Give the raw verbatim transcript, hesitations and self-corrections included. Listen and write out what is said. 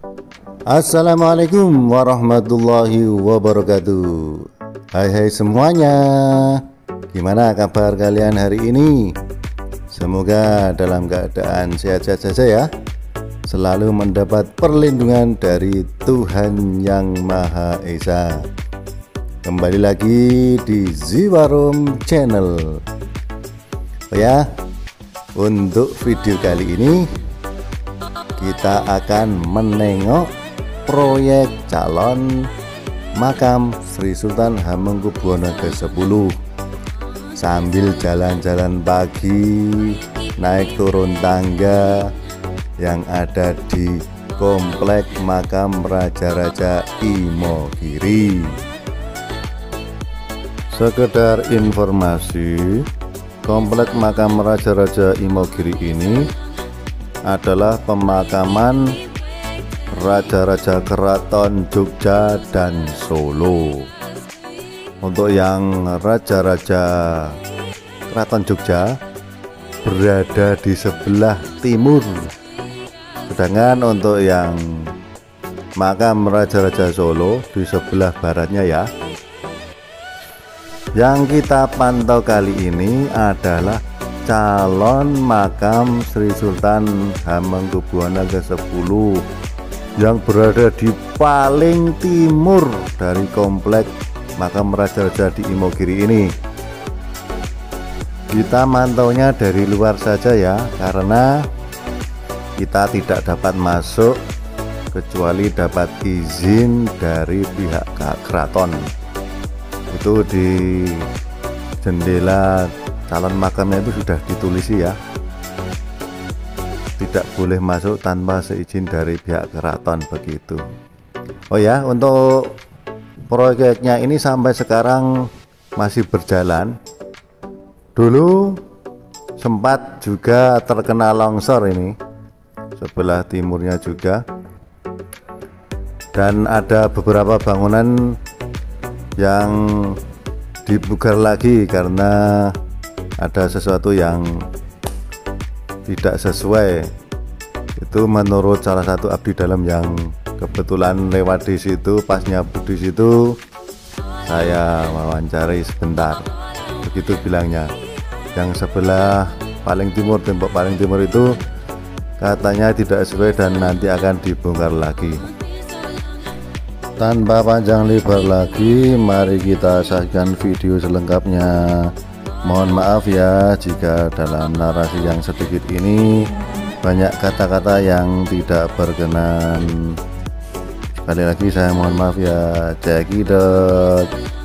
Assalamualaikum warahmatullahi wabarakatuh. Hai hai semuanya, gimana kabar kalian hari ini? Semoga dalam keadaan sehat-sehat saja ya, selalu mendapat perlindungan dari Tuhan Yang Maha Esa. Kembali lagi di Ziwarum Channel. Oh ya, untuk video kali ini kita akan menengok proyek calon makam Sri Sultan Hamengkubuwono ke sepuluh sambil jalan-jalan pagi, naik turun tangga yang ada di komplek makam Raja-Raja Imogiri. Sekedar informasi, komplek makam Raja-Raja Imogiri ini adalah pemakaman Raja-Raja Keraton Jogja dan Solo. Untuk yang Raja-Raja Keraton Jogja berada di sebelah timur, sedangkan untuk yang makam Raja-Raja Solo di sebelah baratnya ya. Yang kita pantau kali ini adalah calon makam Sri Sultan Hamengkubuwono ke sepuluh yang berada di paling timur dari komplek makam Raja-Raja di Imogiri ini. Kita mantaunya dari luar saja ya, karena kita tidak dapat masuk kecuali dapat izin dari pihak keraton. Itu di jendela calon makamnya itu sudah ditulis ya, tidak boleh masuk tanpa seizin dari pihak keraton begitu. Oh ya, untuk proyeknya ini sampai sekarang masih berjalan. Dulu sempat juga terkena longsor ini sebelah timurnya juga, dan ada beberapa bangunan yang dipugar lagi karena ada sesuatu yang tidak sesuai. Itu menurut salah satu abdi dalam yang kebetulan lewat di situ, pas nyabu di situ saya wawancari sebentar. Begitu bilangnya, yang sebelah paling timur, tembok paling timur itu katanya tidak sesuai dan nanti akan dibongkar lagi. Tanpa panjang lebar lagi, mari kita saksikan video selengkapnya. Mohon maaf ya jika dalam narasi yang sedikit ini banyak kata-kata yang tidak berkenan. Sekali lagi saya mohon maaf ya. Cekidot.